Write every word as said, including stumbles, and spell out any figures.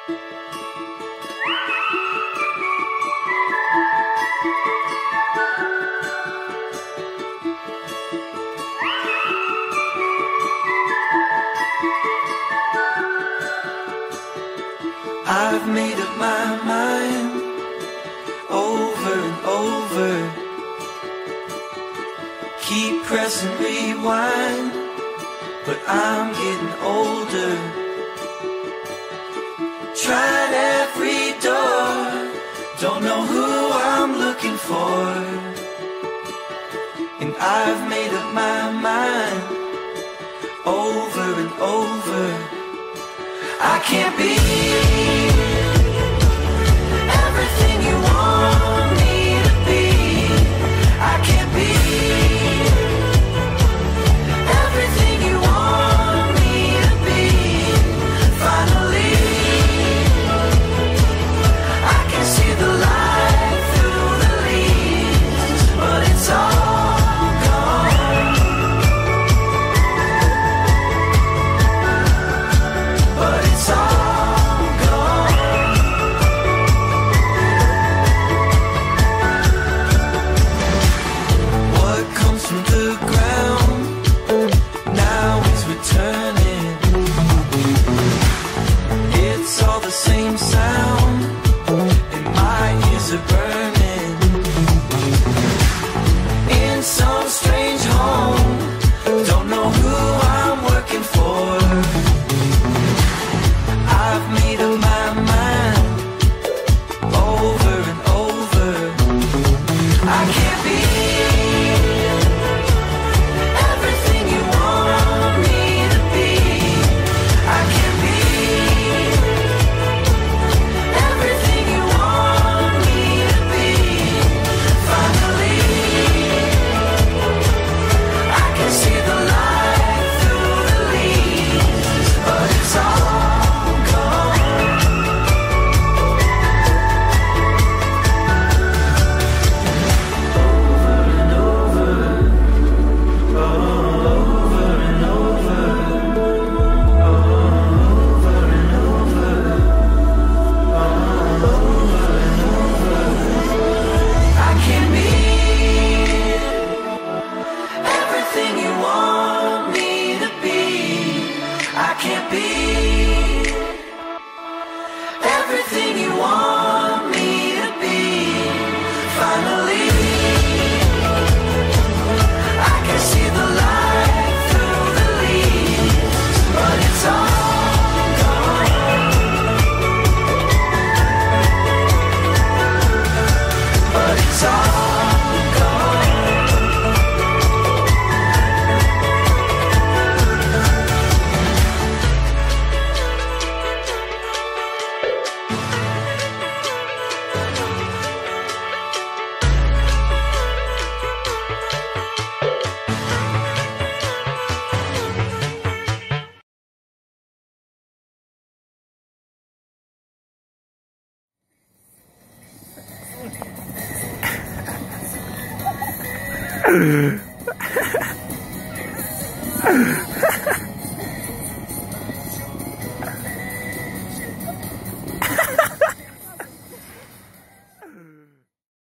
I've made up my mind over and over. Keep pressing rewind, but I'm getting older. Tried every door, don't know who I'm looking for. And I've made up my mind over and over. I can't be everything you want me to be. I can't be everything you want me to be. Finally, I can see the light through the leaves, but it's all gone. But it's all gone. What comes from the ground now is returning. It's all the same sound, and my ears are burning. In some strange home, don't know who I'm working for. I've made up my mind over and over. I can't be everything you want me to be. I can't be everything you want me to be. Finally, I can see the light through the leaves, but it's all gone. Over and over, over and over, over and over, over and over. I can't be everything you want me to be. I can't be everything you want me to be. Finally, I can see the light through the leaves, but it's all gone. But it's all gone. Ugh.